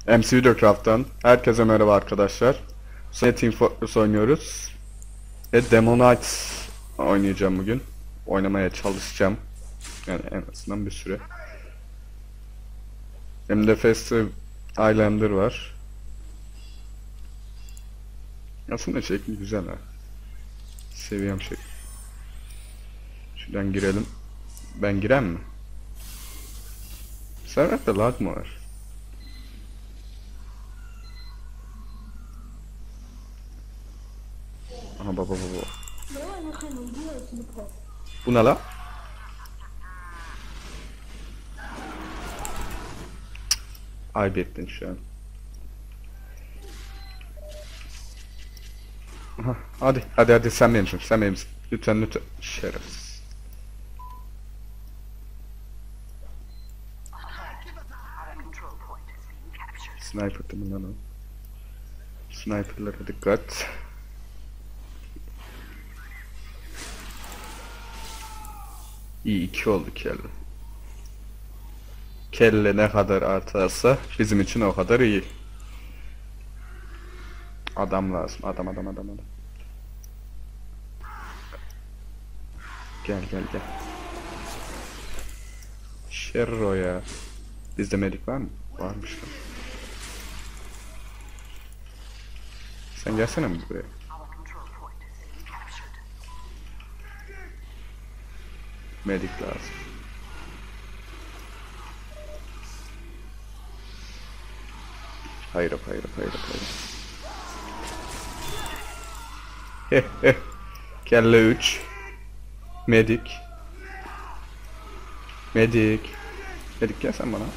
MC Videocraft'tan herkese merhaba arkadaşlar. Sonra Team Fortress oynuyoruz. Ve Demonites oynayacağım bugün. Oynamaya çalışacağım. Yani en azından bir süre. Hem de Festive Islander var. Aslında şekli güzel ha. Seviyorum şekli. Şuradan girelim. Ben girem mi? Servette lag mı var? Aha baba baba. Bu ne la? Ayıp ettin şu an. Aha, hadi sen benimsin sen benimsin. Lütfen şerefsiz. Sniper değil mi lan o? Sniper'lara dikkat. İyi 2 oldu kelle. Kelle ne kadar artarsa bizim için o kadar iyi. Adam lazım. Adam. Gel. Şerro ya. Bizde medik var mı? Varmış lan. Sen gelsene mi buraya? Medik lazım. Hayır. Heh. Kelle 3. Medik. Medik gel sen bana.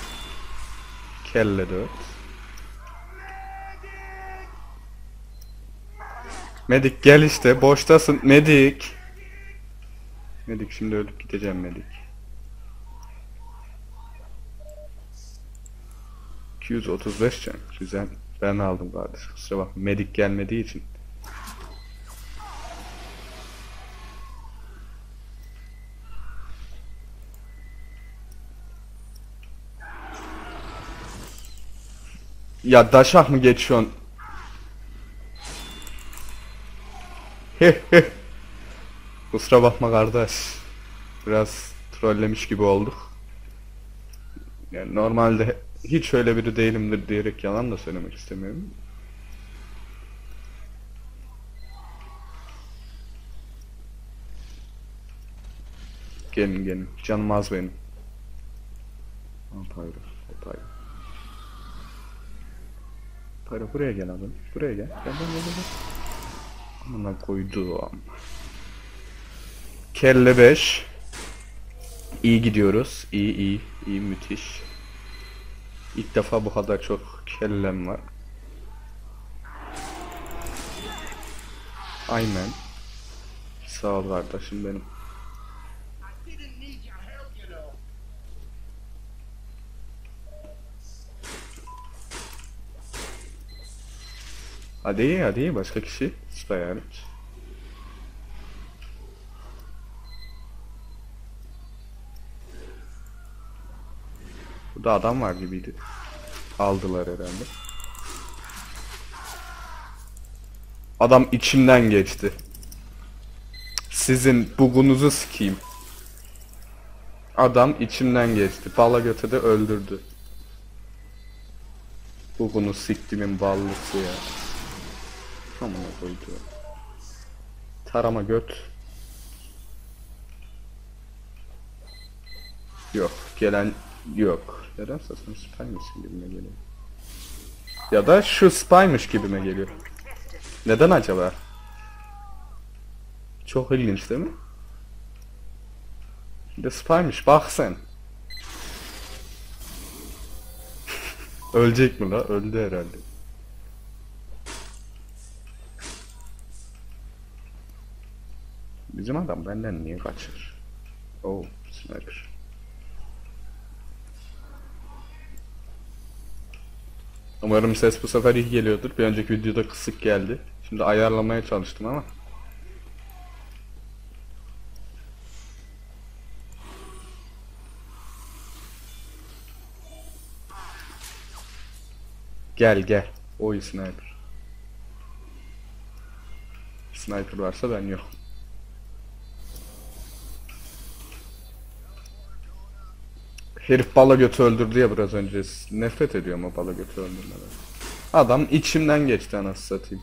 Kelle 4. Medik gel işte boştasın Medik. Medik şimdi ölüp gideceğim Medik. 235 can. Güzel. Ben aldım kardeş. Kusura bakma. Medik gelmediği için. Ya daşak mı geçiyorsun? Kusura bakma kardeş. Biraz trollemiş gibi olduk. Yani normalde hiç öyle biri değilimdir diyerek yalan da söylemek istemiyorum. Gelin. Canım az benim. Pyro buraya gel abi. Buraya gel. Gel. Amına koyduğum. Kelle 5. İyi gidiyoruz. İyi müthiş. İlk defa bu kadar çok kellem var. Aynen. Sağ ol kardeşim benim. Hadi başka kişi. Spy hariç. Burada adam var gibiydi. Aldılar herhalde. Adam içimden geçti. Sizin bugunuzu sikeyim. Adam içimden geçti. Bala götü de öldürdü. Bugunu siktimin ballısı ya. Amına koydu. Tarama göt. Yok. Gelen yok. Nedense sen spy mısın gibime geliyor. Ya da şu spymış gibime geliyor. Neden acaba? Çok ilginç değil mi? Bir de spymış bak sen. Ölecek mi la? Öldü herhalde. Bizim adam benden niye kaçır? Oh, sniper. Umarım ses bu sefer iyi geliyordur. Bir önceki videoda kısık geldi. Şimdi ayarlamaya çalıştım ama. Gel gel. Oy sniper. Sniper varsa ben yok. Herif bala götü öldürdü ya biraz önce. Nefret ediyorum o bala götü öldürmeden. Adam içimden geçti anasını satayım.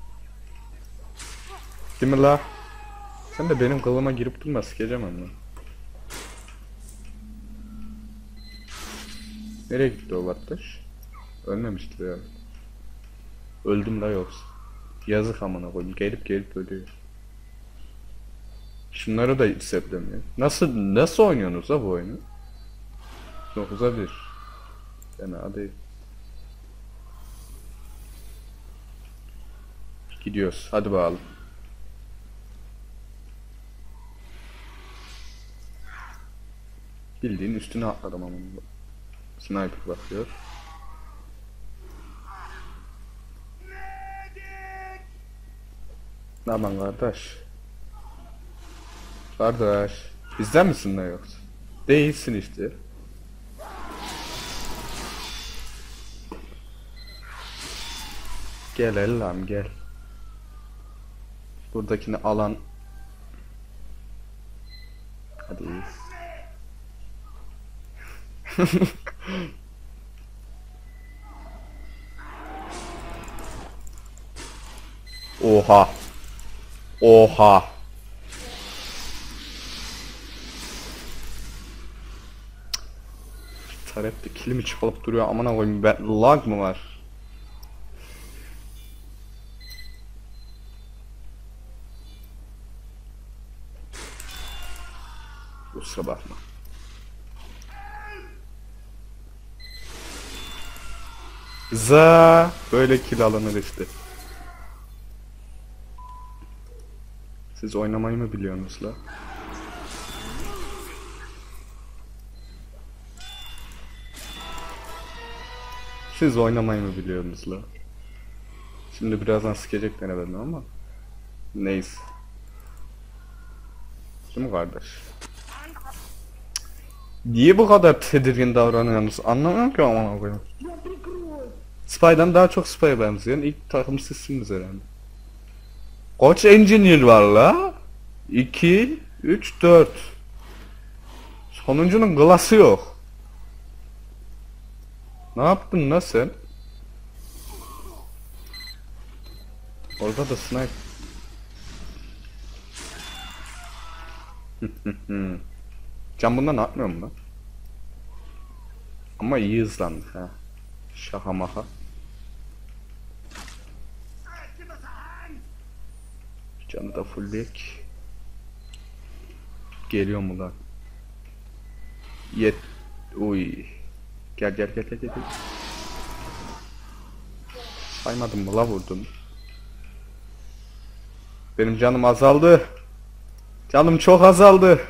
Değil mi la? Sen de benim kılıma girip durma, sikeceğim ama. Nereye gitti o vattaş? Ölmemiştir ya. Öldüm la yoksa. Yazık amına koyayım. Gelip ölüyor. Şunları da hissetmiyor. Nasıl oynuyorsunuz la bu oyunu? 9'a 1. Fena değil. Gidiyoruz. Hadi bakalım. Bildiğin üstüne atladım ama. Sniper bakıyor. Ne yapalım kardeş? Kardeş. Bizden misin lan yoksa? Değilsin işte. Gel Ellam gel. Buradakini alan. Hadi iyi. Oha. Oha. Tarepte kilimi çalıp duruyor, amına koyayım, ben lag mı var? Kusura bakma. Za böyle kill alınır işte. Siz oynamayı mı biliyorsunuz la? Siz oynamayı mı biliyorsunuz la? Şimdi birazdan sikecekler beni ama neyse. Değil mi kardeş? Niye bu kadar tedirgin davranıyorsunuz? Anlamıyorum ki amına koyayım. Spy'dan daha çok Spy'a benziyor. İlk takım sizsiniz herhalde. Kaç engineer var la? 2, 3, 4. Sonuncunun glası yok. Ne yaptın la sen? Orada da sniper. Can bundan atmıyor mu lan? Ama iyi hızlandı ha. Şaka maka. Canı da fullleyek. Geliyor mu lan? Uy. Gel. Saymadın mı la vurdun? Benim canım azaldı. Canım çok azaldı.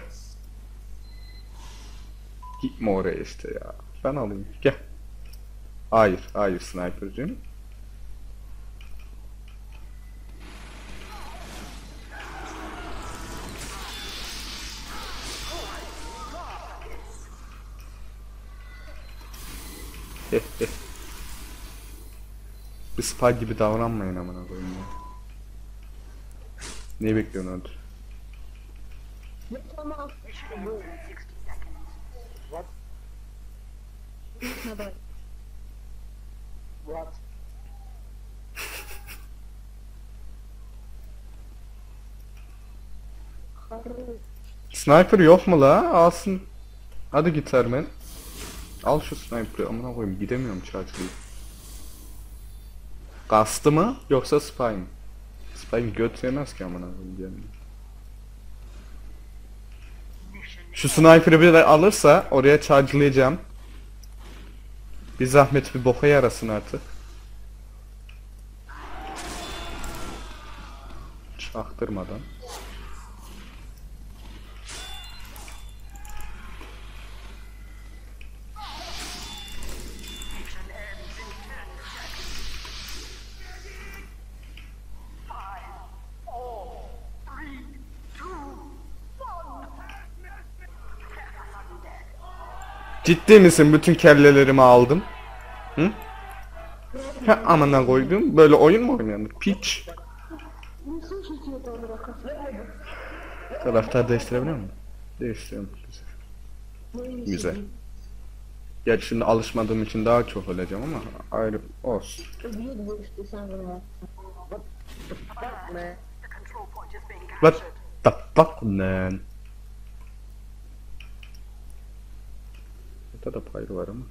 Gitme oraya işte ya. Ben alayım. Gel. Hayır sniper'cığım. Bir spy gibi davranmayın amına koyayım ya. Ne bekliyorsun orada? What? Sniper yok mu la? Alsın. Hadi git Ermen. Al şu sniper'ı, amına koyayım, gidemiyorum charge'layıp. Kastı mı yoksa spy mı? Spy göt yemez ki amına koyayım diyelim. Şu sniper'ı bir de alırsa oraya charge'layacağım. Bir zahmet bir boka yarasın artık. Çaktırmadan. Ciddi misin? Bütün kellelerimi aldım. Hı? Ha amına koydum. Böyle oyun mu oynanır? Piç. Не слышите этого дурака? Taraftar değiştirebiliyor muyum? Değiştiriyorum. Güzel. Gerçi şimdi alışmadığım için daha çok öleceğim ama ayrı olsun. Убьют, будешь ты сам виноват. Вот так, man. The control point is being What captured. the fuck man? Burada da payı var ama.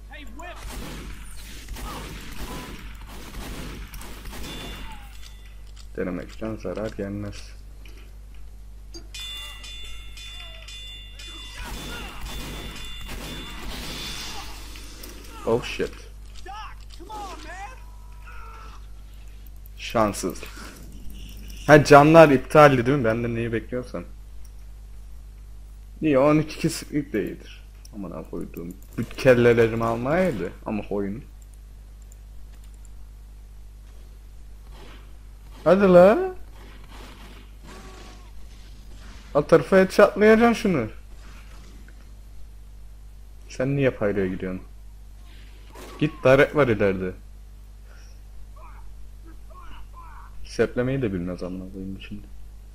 Denemekten zarar gelmez. Oh shit. Şanssız. Ha canlar iptaldi değil mi? Benden neyi bekliyorsan. İyi 12 kesinlik de iyidir. Aman koyduğum. Bütün kellelerimi almayaydı ama oyun. Hadi la. Alt tarafa headshotlayacaksın şunu. Sen niye payraya gidiyorsun? Git direkt var ileride. Seplemeyi de bilmez anladığım şimdi.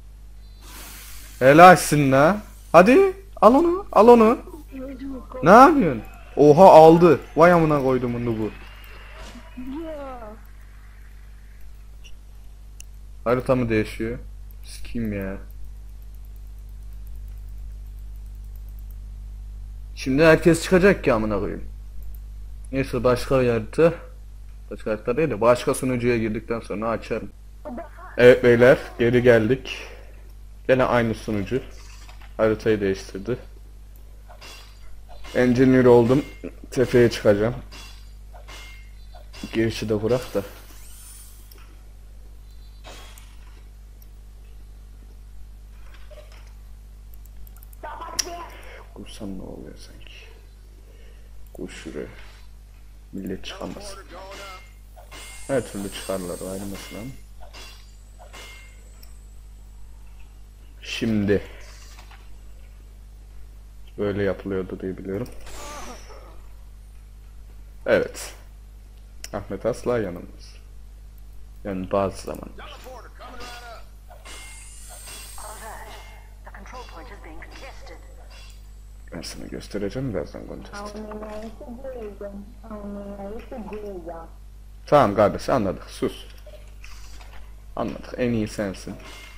Helalsin la. Hadi al onu al onu. Ne yapıyorsun? Oha aldı. Vay amına koydum bunu bu. Я. Harita mı değişiyor? Sikiyim ya. Şimdi herkes çıkacak ki amına koyayım. Neyse başka bir harita. Başka harita değil de başka sunucuya girdikten sonra açarım. Evet beyler geri geldik. Gene aynı sunucu. Haritayı değiştirdi. Engineer oldum. Tepeye çıkacağım. Girişi de bırak da. Kursan ne oluyor sanki? Kur şuraya. Millet çıkamaz. Her türlü çıkarlar ayrı mesela. Şimdi böyle yapılıyordu diye biliyorum. Evet. Ahmet asla yanılmaz. Yani bazı zaman. Alert. The control point is being contested. Ben sana göstereceğim birazdan kontest. А у меня есть идея. А у меня есть идея. Tamam kardeş anladık sus. Anladık en iyi sensin.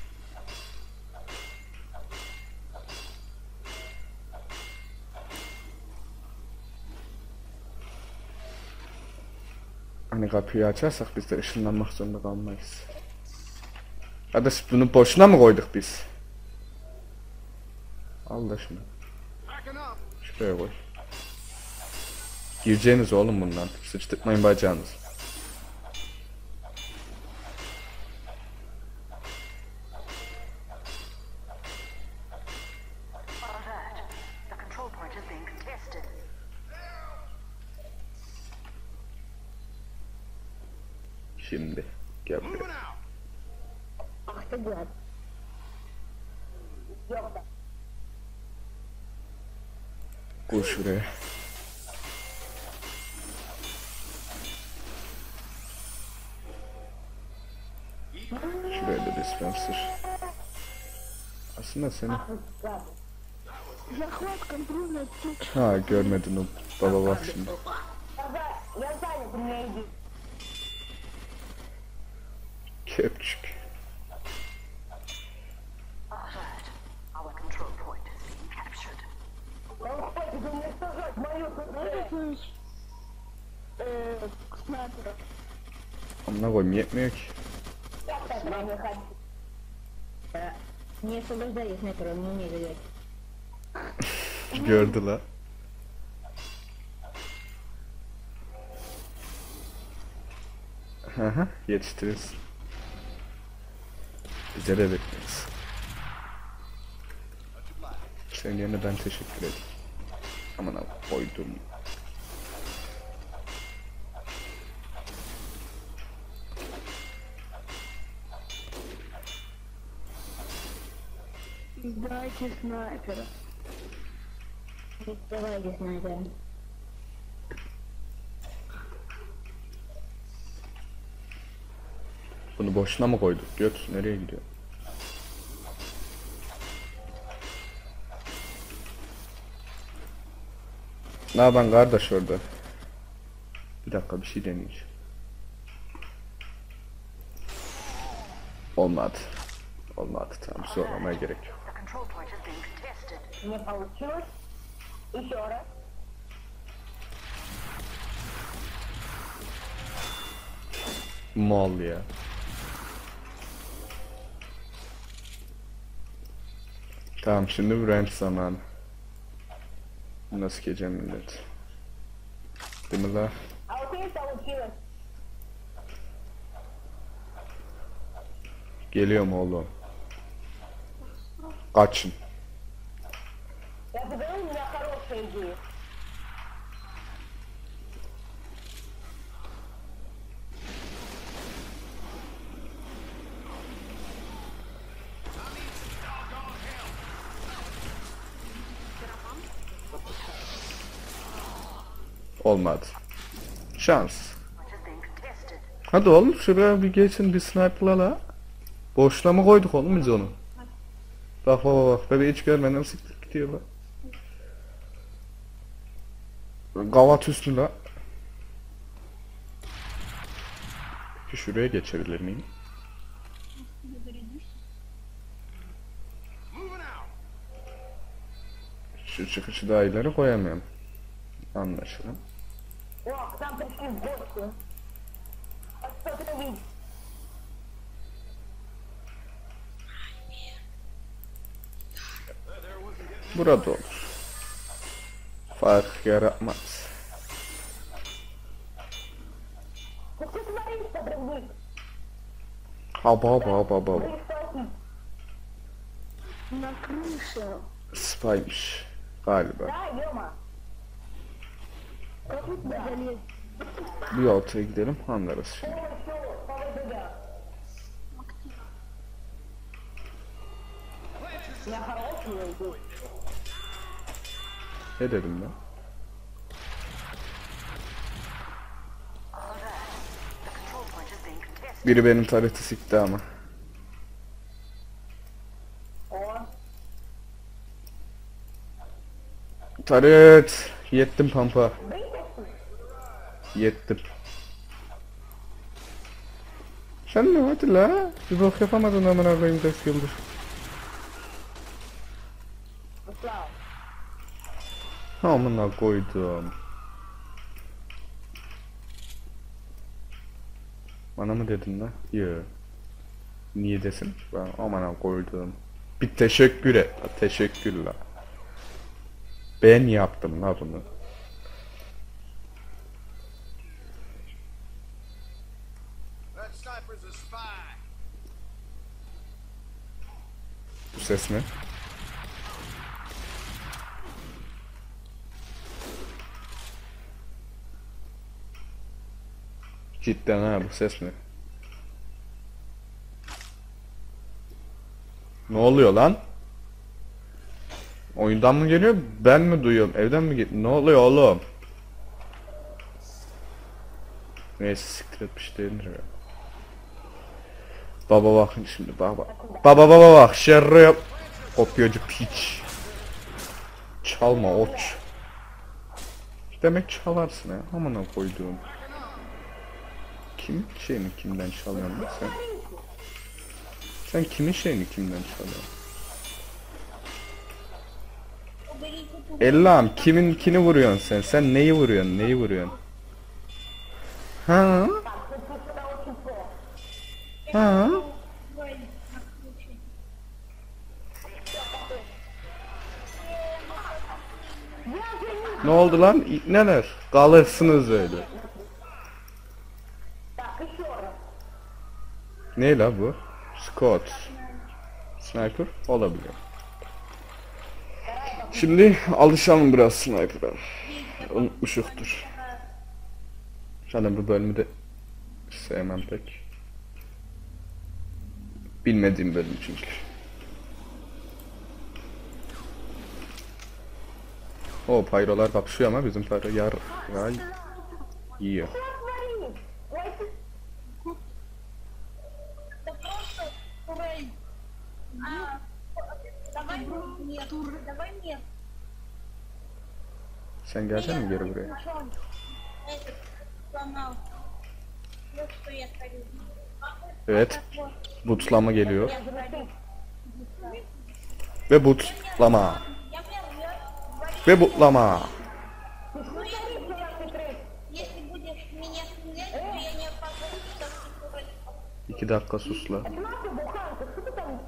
Hani kapıyı açarsak biz de ışınlanmak zorunda kalmayız. Kardeş bunu boşuna mı koyduk biz? Al da şunu. Şuraya koy. Gireceğiniz oğlum bundan. Sıçtırtmayın bacağınızı. Alert. The control point is being contested. Şimdi gel buraya. Ах ты гад. Ёпта. Koy şuraya. Şuraya da dispenser. Aslında seni... Гад. Захват контрольной точки. Ha görmedin o. Baba bak şimdi. Я занят, у меня идея. Köpçük. Alert. Our control point is being captured. Он хочет уничтожать мою КП. Снайпера. Amına koyayım yetmiyor ki. Я этого не хочу. Не освобождай снайпера, он не умеет играть. Gördü la. Haha yetiştiririz. Bize de bekleriz. Senin yerine ben teşekkür ederim. Aman abi koydum. Дайте снайпера. Давайте снайпера. Bunu boşuna mı koyduk? Göt nereye gidiyor? Ne yapan kardeş orada? Bir dakika bir şey deneyeceğim. Olmadı. Olmadı, tamam, zorlamaya gerek yok. The control point is being contested. Не получилось. Еще раз. Mal ya. Tamam, şimdi branch zamanı. Nasıl geçeceğim millet? Değil mi la? А вот здесь получилось. Geliyorum oğlum. Kaçın. Я говорю, у меня хорошая идея. Olmadı. Şans. Point is being contested. Hadi oğlum şuraya bir geçin, bir sniper'la la. Boşluğa mı koyduk oğlum biz onu? Bak bak bak, bebeği hiç görmeden sıktık gidiyor la. Gavat üstü la. Peki şuraya geçebilir miyim? Şu çıkışı daha ileri koyamıyorum. Anlaşılan. О, к нам пришли в гости. А что ты видишь? Burada olur. Fark yaratmaz. Ты что творишь, подрывник? Haba haba haba haba. Вы что? На крыше. Spy'mış galiba. Да, Ёма. Как у тебя залез? Bir altıya gidelim, anlarız şimdi. У меня хорошая идея. Ne dedim ben? The control point is being contested. Biri benim tarihte sikti ama. О, Taret! Yettim pampa. вытащи. Yettim. Sen ne hadi la? Bir bok yapamadın amına koyayım 4 yıldır. Слава. Amına koydum. Bana mı dedin la? Yo. Niye desin? Ben amına koydum. Bir teşekkür et la. Teşekkür la. Ben yaptım la bunu. That sniper's a spy. Bu ses ne? Cidden ha, bu ses ne? Ne oluyor lan? Oyundan mı geliyor? Ben mi duyuyorum? Evden mi geliyor? Ne oluyor oğlum? Neyse, siktir et, bir şey değildir ya. Baba bakın şimdi, baba. Baba bak, şerre yap. Kopyacı piç. Çalma oç. Demek çalarsın ha. Amına koyduğum. Kim şeyini kimden çalıyorsun lan sen? Sen kimin şeyini kimden çalıyorsun? Ellam kiminkini vuruyorsun sen? Sen neyi vuruyorsun? Neyi vuruyorsun? Ha? Ha? Ne oldu lan? Neler? Kalırsınız öyle. Так, еще раз. Ne la bu? Scott. Sniper olabilir. Şimdi alışalım biraz sniper'a. Unutmuşuktur. Zaten bu bölümü de sevmem pek. Bilmediğim bölüm çünkü. O pyrolar kapışıyor ama bizim pyro yar yiyor. Что творишь? Ой, ты... Тур, давай мне. Sen gelecek mi geri buraya? Причем этот сломал. Вот что я творю. Evet. Вот. Bootlama geliyor. Я творю. Ve bootlama. Я говорю, Ve bootlama. ну, если будешь меня стрелять, то я не опасаюсь, что ты вроде 2 dakika sus la. Это наша буханка, что ты там?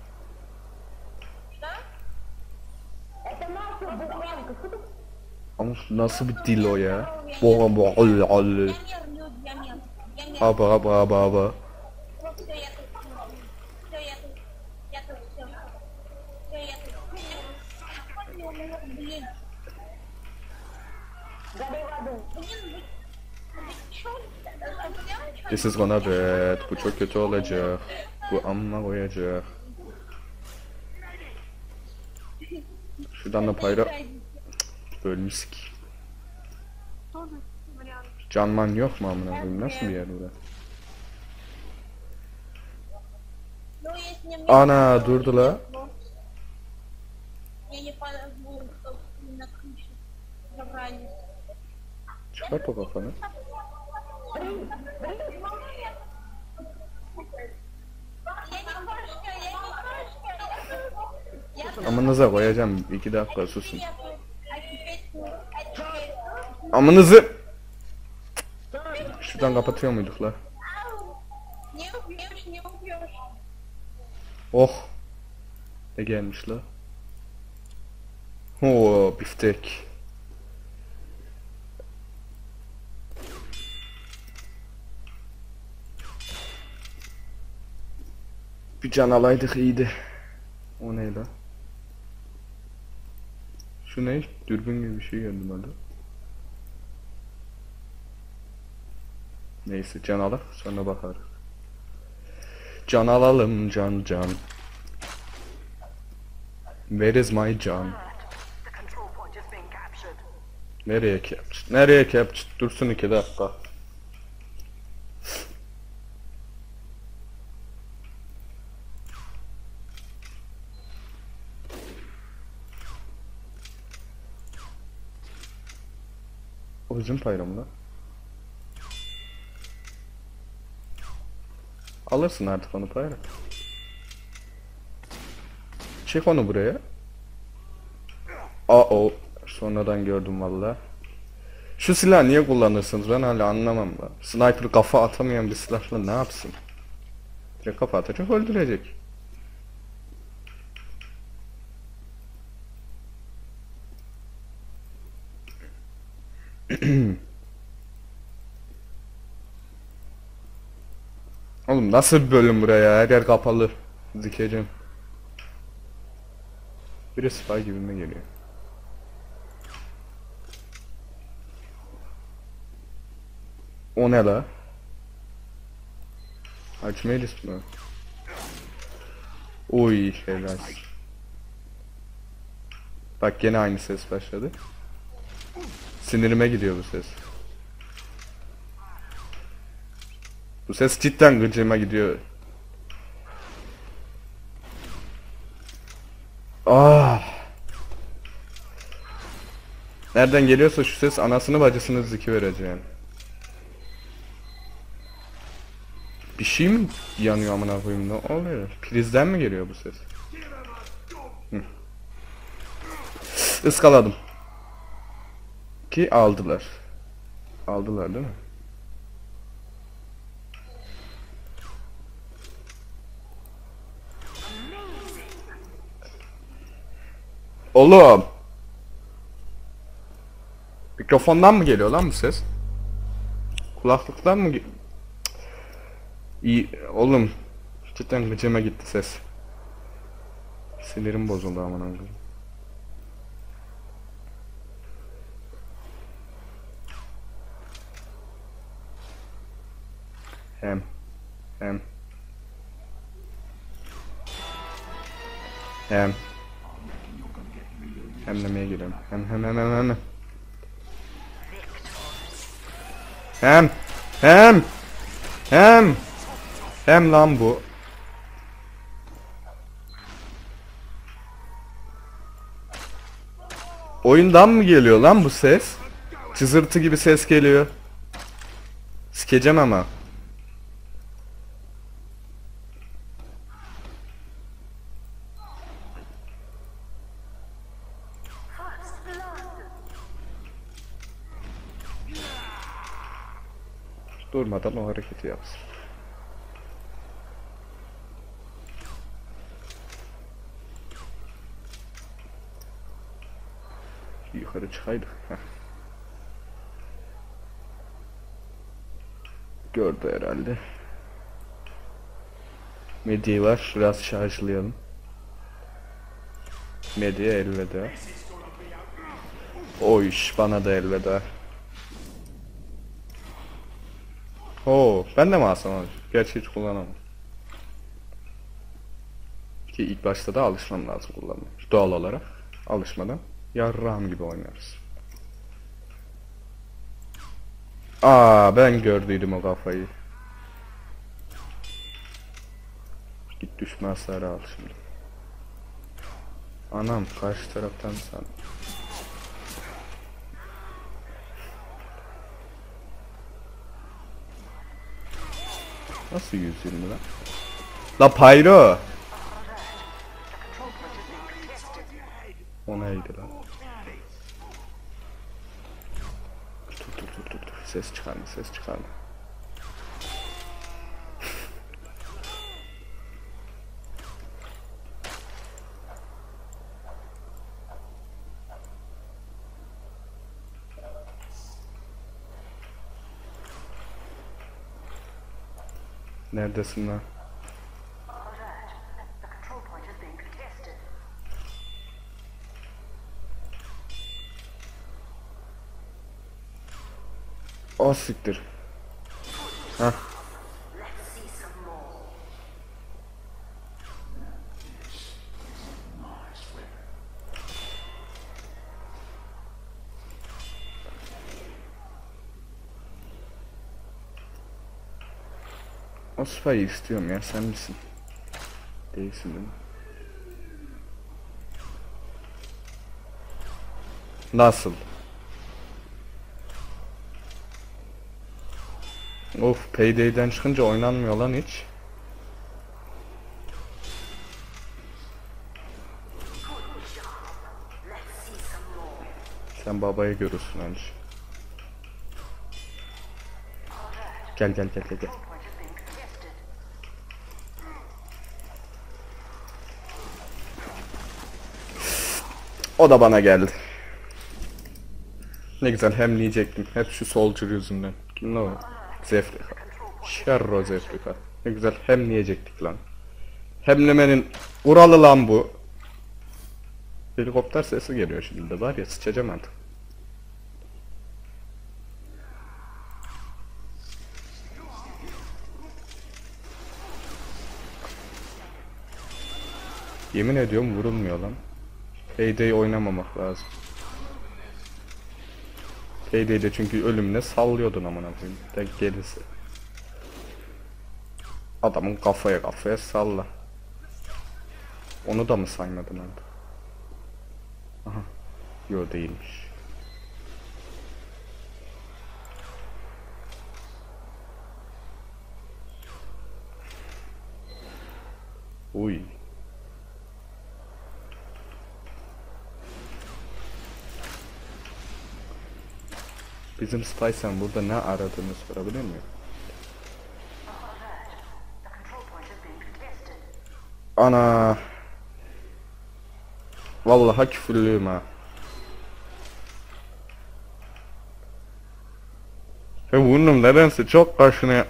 что? Это наша буханка, что ты? Ama nasıl bir dil o ya? Boğa boğa al. Я мер, люди, я мер. Я мер. Aba aba aba aba. Вот все, я тут. Все, я тут. Я тут, все. Все, я тут. Блин. Годай воду. Блин, вы чё? This is gonna bad. Bu çok kötü olacak. Bu amma koyacak. Şuradan da payra ölmüş ki. Тоже вариант. Canman yok mu amına koyayım? Nasıl bir yer burası? Ну, если мне... Ana durdu la. Я не позволю, чтобы на крыше забрали. Çıkart o kafanı. Я не кошка, я не кошка. Я тут, Amınıza koyacağım. 2 dakika susun. я тут. А теперь тут, а теперь... Amınızı. Şuradan kapatıyor muyduk la? Ау! Не убьешь, не убьешь. Oh. Ne gelmiş la? Oo biftek. Bir can alaydık iyiydi. O ne la? Şu ne? Dürbün gibi bir şey geldi bana. Neyse can alak sonra bakarız. Can alalım can. Where is my can? The control point is being captured. Nereye captured? Nereye captured? Dursun 2 dakika. O bizim payram lan. Alırsın artık onu payram. Çek onu buraya. O sonradan gördüm valla. Şu silahı niye kullanırsınız ben hala anlamam da. Sniper kafa atamayan bir silahla ne yapsın? Direkt kafa atacak öldürecek. Oğlum nasıl bir bölüm buraya? Her yer kapalı. Zikeceğim. Biri spy gibime geliyor. O ne la? Archimedes mi? Oy helal. Bak gene aynı ses başladı. Sinirime gidiyor bu ses. Bu ses cidden gıcığıma gidiyor. Ah. Nereden geliyorsa şu ses anasını bacısını ziki vereceğim. Bir şey mi yanıyor amına koyayım ne oluyor? Prizden mi geliyor bu ses? Hı. Iskaladım. Ki aldılar. Aldılar değil mi? Oğlum. Mikrofondan mı geliyor lan bu ses? Kulaklıktan mı? İyi oğlum. Cidden gıcıma gitti ses. Sinirim bozuldu aman Allah'ım. Hem. Hemlemeye girelim. Hem lan bu. Oyundan mı geliyor lan bu ses? Çızırtı gibi ses geliyor. Sikeceğim ama. Durmadan o hareketi yapsın. Yukarı çıkaydık. Heh. Gördü herhalde. Medyayı var. Biraz şarjlayalım. Medya elveda. O iş bana da elveda. Oo, ben de mi alsam abi? Gerçi hiç kullanamam. Ki ilk başta da alışmam lazım kullanmam. Doğal olarak alışmadan yarrağım gibi oynarız. Aa, ben gördüydüm o kafayı. Git düşme hasarı al şimdi. Anam karşı taraftan sen. Nasıl 120 lan? La Pyro! O neydi lan? Dur. Ses çıkarma, ses çıkarma. Neredesin lan? Alert. The control point is being contested. O siktir. Hah. Let's see some more. O spayı istiyorum ya, sen misin? Değilsin değil mi? Nasıl? Of, Payday'den çıkınca oynanmıyor lan hiç. Sen babayı görürsün önce. Gel. Point is being contested. O da bana geldi. Ne güzel hemleyecektim. Hep şu soldier yüzünden. Kim o? Zefrika. Şerro Zefrika. Ne güzel hemleyecektik lan. Hemlemenin kuralı lan bu. Helikopter sesi geliyor şimdi de, var ya, sıçacağım artık. Yemin ediyorum vurulmuyor lan. Payday'i oynamamak lazım. Payday'de çünkü ölümle sallıyordun amına koyayım. Denk gelirse. Adamın kafaya salla. Onu da mı saymadın artık? Aha. Yo, değilmiş. Uy. Bizim Spy sen burada ne aradığını sorabilir miyim? The control point is being contested. Ana. Vallahi küfürlüyüm ha. Burnum nedense çok kaşınıyor.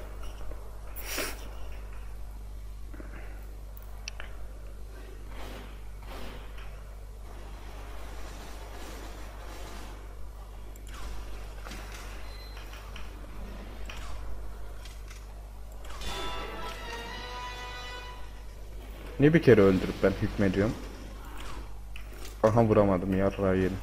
Ne bir kere öldürüp ben hükmediyorum. Aha, vuramadım yarrağı yedim.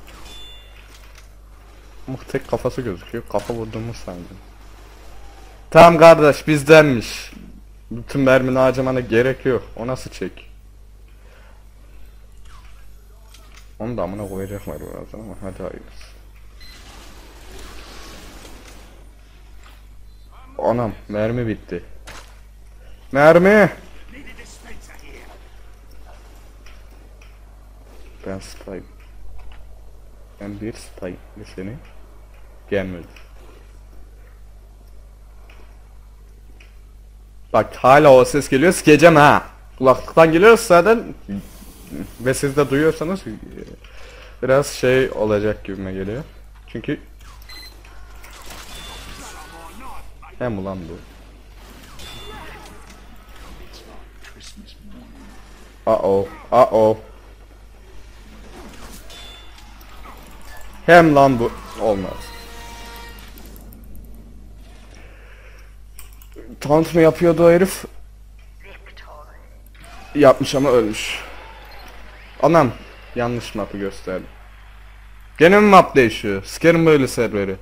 Ama tek kafası gözüküyor. Kafa vurduğumu sandım. Tamam kardeş, bizdenmiş. Bütün mermini harcamana gerek yok. O nasıl çek? Onu da amına koyacaklar birazdan ama hadi hayırlısı. Anam mermi bitti. Mermi! Ben spy. Ben bir spy ve seni gelmedi. Bak hala o ses geliyor, sikeceğim ha. Kulaklıktan geliyor zaten ve siz de duyuyorsanız biraz şey olacak gibime geliyor. Çünkü hem ulan bu. Uh-oh, uh-oh. Hem lan bu. Olmaz. Taunt mu yapıyordu o herif? Yapmış ama ölmüş. Anam. Yanlış map'ı gösterdim. Gene mi map değişiyor? Sikerim böyle serveri.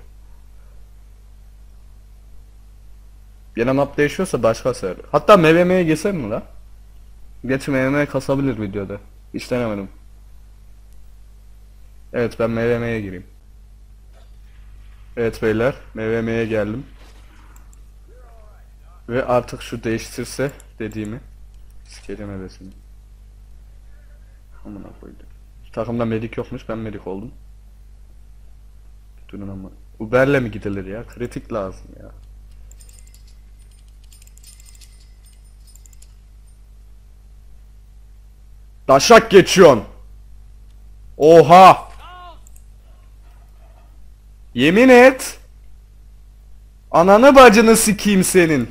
Gene map değişiyorsa başka server. Hatta MVM'ye geçsem mi la? Geç MVM kasabilir videoda. Hiç denemedim. Evet ben MVM'ye gireyim. Evet beyler MVM'ye geldim. Ve artık şu değiştirse dediğimi sikerim hevesini. Amına koydum. Takımda medik yokmuş, ben medik oldum. Durun ama. Uber'le mi gidilir ya? Kritik lazım ya. Taşak geçiyorsun. Oha! Yemin et. Ananı bacını sikeyim senin.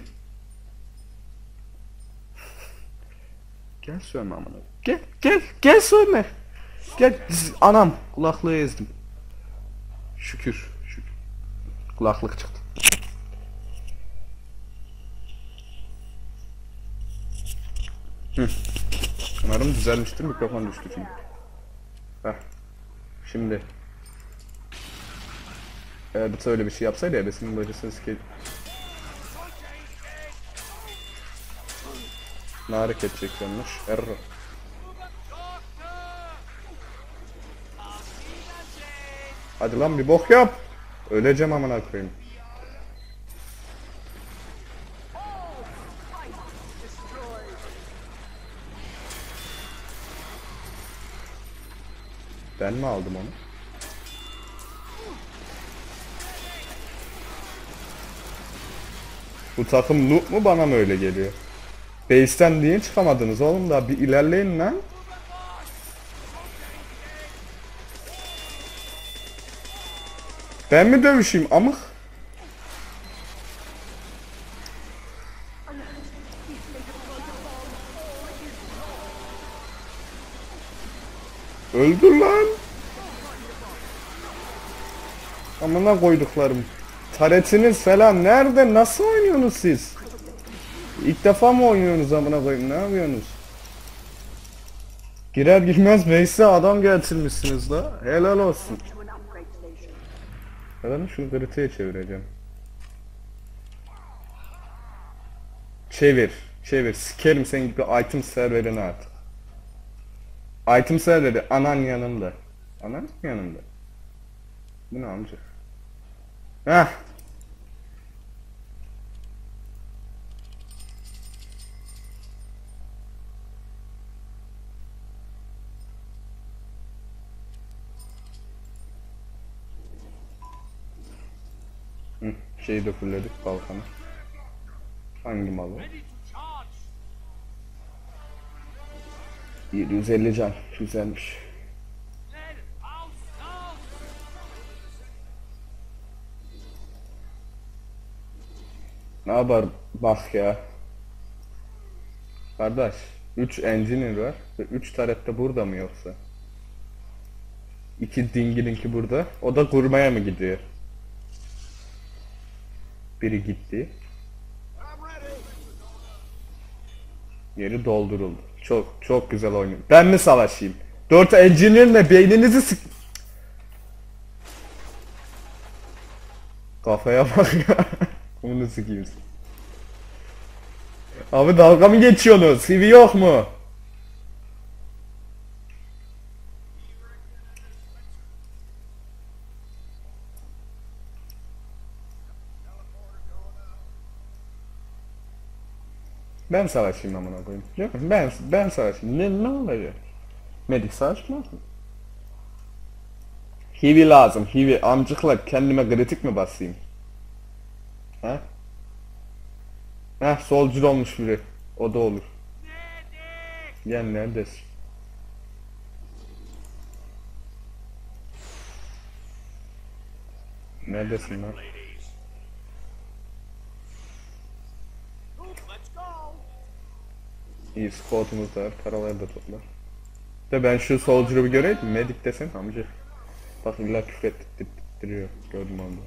Gel söyleme amına. Gel söyleme. Gel anam kulaklığı ezdim. Şükür. Kulaklık çıktı. Umarım düzelmiştir, mikrofon düştü çünkü. Heh. Şimdi eğer bir öyle bir şey yapsaydı ebesinin bacısını sikeyim. Ne hareket çekiyormuş? Error. Hadi lan bir bok yap. Öleceğim amına koyayım. Ben mi aldım onu? Bu takım noob mu bana mı öyle geliyor? Base'ten niye çıkamadınız oğlum da bir ilerleyin lan. Ben mi dövüşeyim amık? Öldür lan. Amına koyduklarım. Taretiniz falan nerede? Nasıl oynuyorsunuz siz? İlk defa mı oynuyorsunuz amına koyayım? Ne yapıyorsunuz? Girer girmez base'e adam getirmişsiniz la. Helal olsun. Ben şunu kritiğe çevireceğim. Çevir. Sikerim sen gibi item serverine artık. Item serveri anan yanında. Anan yanında. Bu ne amca? Heh. Şeyi de fulledik kalkanı. Hangi malı? 750 can. Güzelmiş. Ne yapar bak ya. Kardeş 3 engineer var ve 3 taret de burada mı yoksa? 2 dingininki burada. O da kurmaya mı gidiyor? Biri gitti. Yeri dolduruldu. Çok güzel oynuyor. Ben mi savaşayım? 4 engineer'le beyninizi sık... Kafaya bak ya. Bunu sikeyim. Abi dalga mı geçiyorsunuz? CV yok mu? Ben savaşayım amına koyayım. Değil mi? Ben savaşayım. Ne olacak? Medik savaşmaz mı? Hivi lazım. Hivi amcıkla kendime kritik mi basayım? Ha? Heh solcul olmuş biri. O da olur. Gel neredesin? Neredesin lan? Let's go. İyi squat'umuz var. Paraları da topla. De ben şu soldier'ı bir göreydim. Medik desen amca. Bak illa küfür ettirtiyor. Gördüm onu.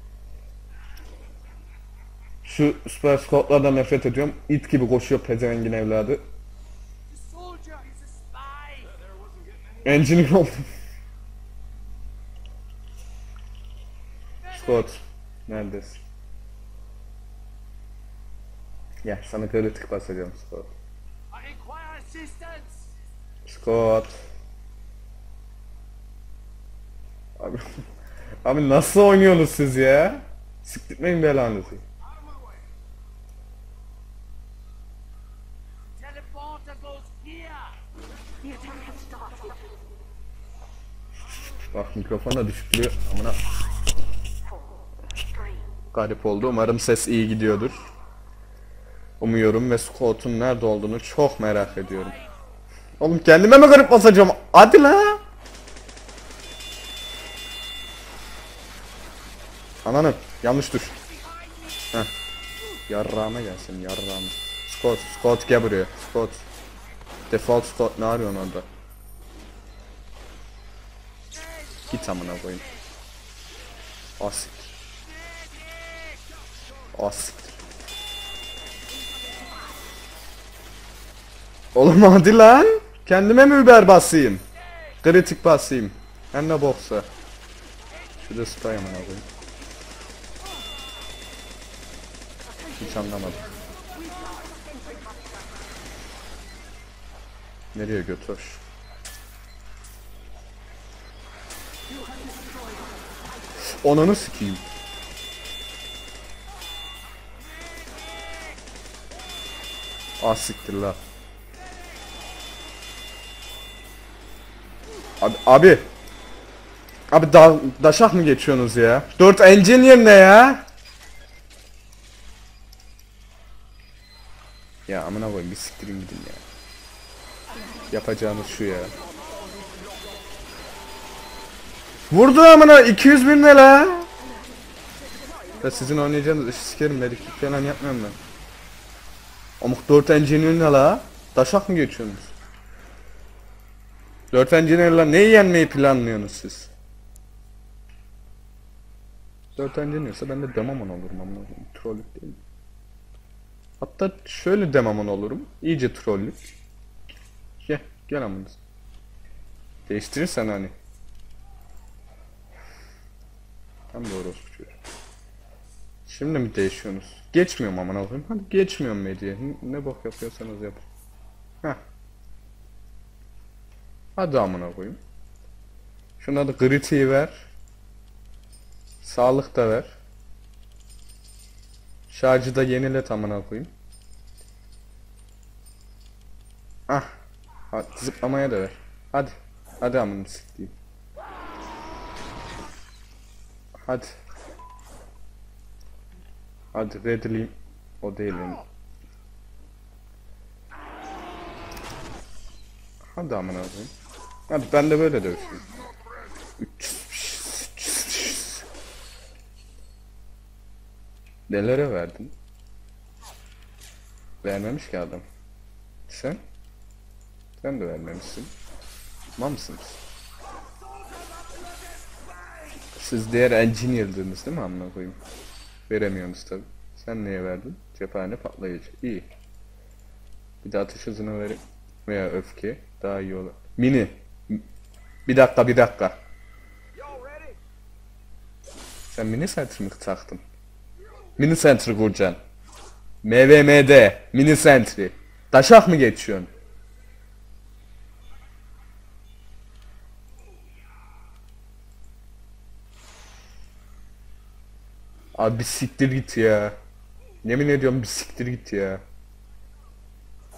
Şu süper squat'lardan nefret ediyorum. İt gibi koşuyor pezevengin evladı. The soldier, he's a spy. Engineer oldum. Squat. Neredesin? Gel sana kritik basacağım Squat. I require assistance. Scott. Abi, abi nasıl oynuyorsunuz siz ya? Siktirmeyin belanızı. Teleporter goes here. The attack has started. Bak mikrofon da düşüklüyor. Amına 4, 3, garip oldu. Umarım ses iyi gidiyordur. Umuyorum ve Scott'un nerede olduğunu çok merak ediyorum. Oğlum kendime mi garip basacağım? Hadi la. Ananı yanlış düş. Heh. Yarrağıma gelsin yarrağıma. Scott gel buraya. Scott. Default Scott ne arıyorsun orada? Git amına koyayım. Asit. Asit. Oğlum hadi lan. Kendime mi biber basayım? Kritik basayım. Hem de boksa. Şurada spray amına koyayım. Hiç anlamadım. Nereye götür? Ananı sikeyim. Ah siktir la. Abi. Abi daşak mı geçiyorsunuz ya? 4 engineer ne ya? Ya amına koyayım bir siktirin gidin ya. Yapacağınız şu ya. Vurdu amına 200 bin ne la? Ya sizin oynayacağınız işi sikerim mediklik falan yapmıyorum ben. Amık 4 engineer ne la? Daşak mı geçiyorsunuz? 4 engineer'la neyi yenmeyi planlıyorsunuz siz? 4 engineer'sa ben de demamon olurum amına koyayım. Trollük değil. Hatta şöyle demamon olurum. İyice trollük. Gel amınız. Değiştirirsen hani. Tam doğru olsun çocuğum. Şimdi mi değişiyorsunuz? Geçmiyorum amına koyayım. Hadi geçmiyorum medyaya. Ne bok yapıyorsanız yapın. Heh. Hadi amına koyayım. Şuna da kritiği ver. Sağlık da ver. Şarjı da yenilet amına koyayım. Ah. Hadi zıplamaya da ver. Hadi. Hadi amına sikeyim. Hadi. Hadi redleyim. O değil yani. Hadi amına koyayım. Hadi ben de böyle dövüşeyim. Nelere verdin? Vermemiş ki adam. Sen? Sen de vermemişsin. Tamam mısınız? Siz diğer engineer'dınız değil mi amına koyayım? Veremiyorsunuz tabi. Sen neye verdin? Cephane patlayıcı. İyi. Bir de atış hızını verip veya öfke daha iyi olur. Mini. Bir dakika. Sen mini center mi taktın? Mini center kuracaksın. MVM'de mini center'i. Taşak mı geçiyorsun? Abi bir siktir git ya. Yemin ediyorum bir siktir git ya.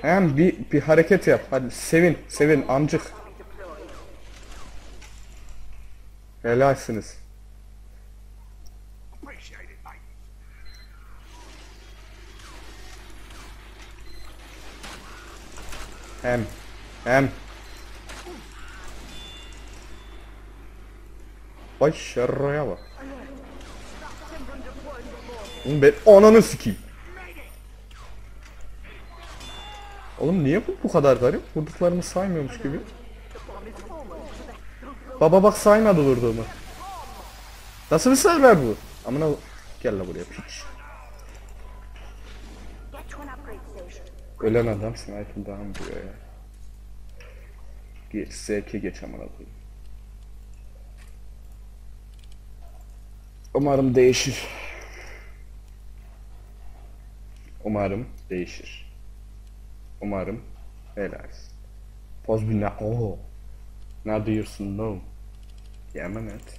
Hem bir hareket yap. Hadi sevin amcık. Helalsiniz. Appreciate it, mate. Hem. Vay şarraya bak. Oğlum ben ananı sikeyim. Oğlum niye bu kadar garip? Vurduklarımı saymıyormuş gibi. Baba bak saymadı vurduğumu. Nasıl bir server bu? Amına gel la buraya piç. Get to an upgrade station. Ölen adam sniper'dan diyor ya. Geç SK geç amına koyayım. Umarım değişir. Umarım değişir. Umarım helal. Poz bir ne? Oo. Ne diyorsun no? Yemin et.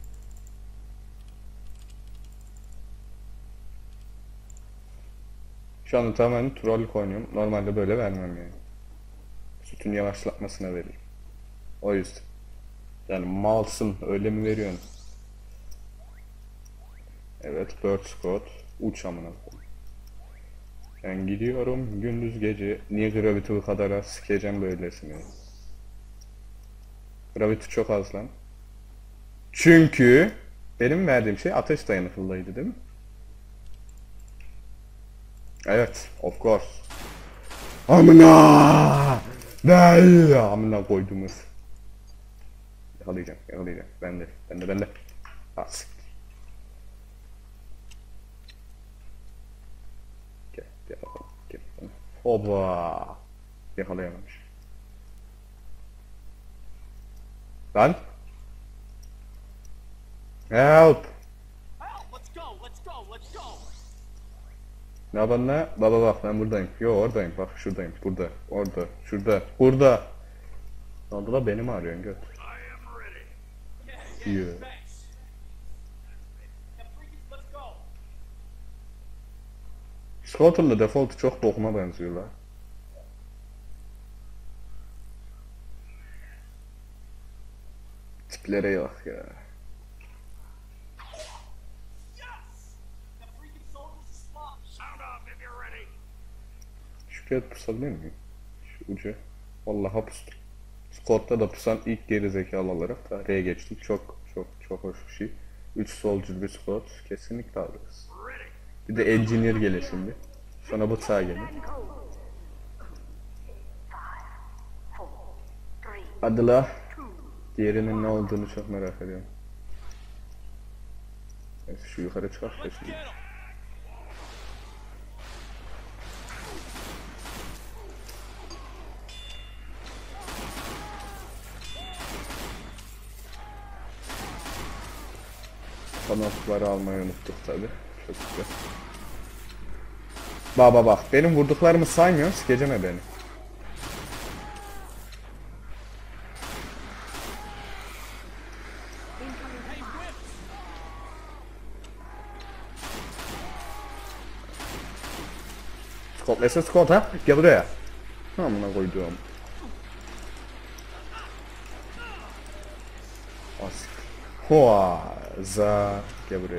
Şu anda tamamen trollük oynuyorum. Normalde böyle vermem yani. Sütün yavaşlatmasına veririm. O yüzden. Yani malsın öyle mi veriyorsun? Evet Bird Squad. Uç amına koyayım. Ben gidiyorum gündüz gece. Niye Gravity bu kadar az sikeceğim böylesini? Gravity çok az lan. Çünkü benim verdiğim şey ateş dayanıklılığıydı değil mi? Evet, of course. Amına! Değil! Amına koydunuz. Yakalayacağım. Bende. As. Gel. Oba! Yakalayamamış. Lan! Help! Help! Let's go! Ne yapan ne? Baba bak ben buradayım. Yo oradayım. Bak şuradayım. Burada. Orada. Şurada. Burada. Ne oldu la beni mi arıyorsun göt? I am ready. Yo. Thanks. Now, freakies, let's go. Scooter'la default çok bokuma benziyor la. Tiplere bak ya. Yes! The freaking soldiers are smart. Sound off if you're ready. Şuraya pusabilir miyim? Şu ucu. Vallahi pustum. Scott'ta da pusan ilk geri zekalı olarak tarihe geçtim. Çok hoş bir şey. 3 soldier bir Scott kesinlikle alırız. Ready. Bir de engineer gelir şimdi. Sonra bıçağı gelir. 5, 4, 3, Hadi la. Diğerinin ne olduğunu çok merak ediyorum. Neyse şu yukarı çıkar da şimdi. Get 'em. Kanatları almayı unuttuk tabi. Çok güzel. Bak. Benim vurduklarımı saymıyorsun. Sikeceme beni. Scott, neyse Scott ha? Gel buraya. Amına koyduğum. As. Hoa. Za. Gel buraya.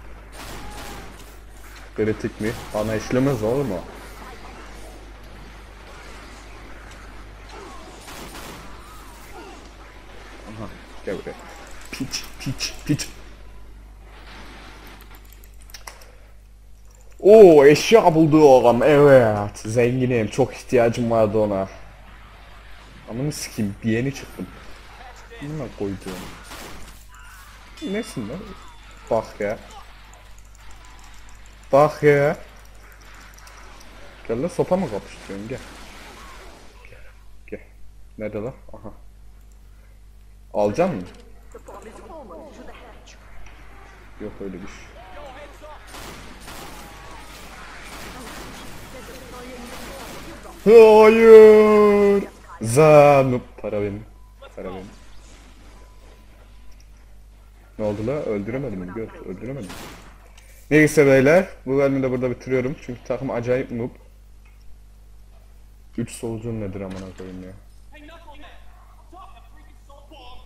Kritik mi? Bana işlemez olur mu? Aha. Gel buraya. Piç. Oo eşya buldum. Evet. Zenginim. Çok ihtiyacım vardı ona. Ananı sikeyim. Bir yeni çıktım. Buna koydum. Nesin lan? Bak ya. Gel lan sopa mı kapıştırıyorsun gel. Gel. Nerede lan? Aha. Alacak mısın? Yok öyle bir şey. Hayır. Zanup para benim. Ne oldu la? Öldüremedim mi? Göt. Öldüremedim. Neyse beyler. Bu bölümü de burada bitiriyorum. Çünkü takım acayip noob. 3 solucun nedir amına koyayım ya. Hey, Knucklehead! Stop the freaking soul bomb!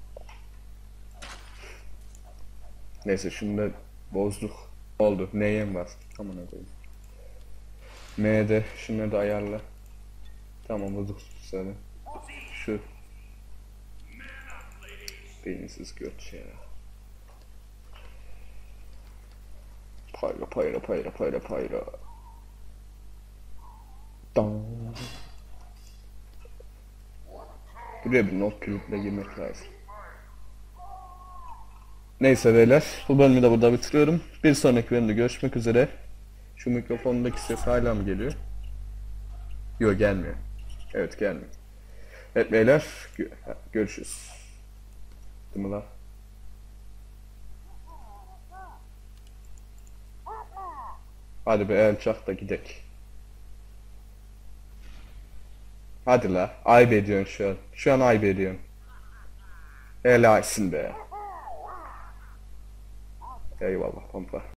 Neyse şunu da bozduk. Oldu. Neye bas? Amına koyayım. M'de şunları da ayarla. Tamam bozuk sana. Şu. Beyinsiz göt ya. Payra payra payra payra payra. Dam. Buraya bir not kilitle girmek lazım. Neyse beyler, bu bölümü de burada bitiriyorum. Bir sonraki bölümde görüşmek üzere. Şu mikrofondaki ses hala mı geliyor? Yok gelmiyor. Evet gelmiyor. Evet beyler, görüşürüz. Değil mi lan? Hadi be el çak da gidek. Hadi la, ayıp ediyorsun şu an. Şu an ayıp ediyorsun. Helalsin be. Eyvallah pampa.